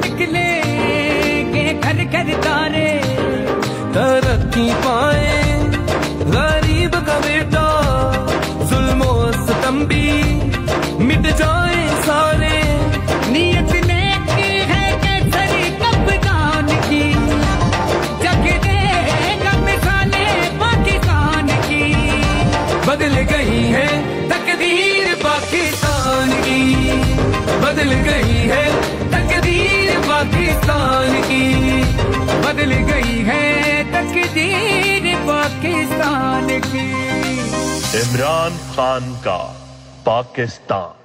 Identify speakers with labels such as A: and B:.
A: निकलेंगे घर घर तारे, तरक्की पाए गरीब का बेटा, जुल्म और सितम भी मिट जाए सारे। नियत नेकी है केसरी कप्तान की, जग देगा मिसाले पाकिस्तान की। बदल गई है तकदीर पाकिस्तान की, बदल गई है तकदीर पाकिस्तान की, बदल गई है तकदीर पाकिस्तान की।
B: इमरान खान का पाकिस्तान।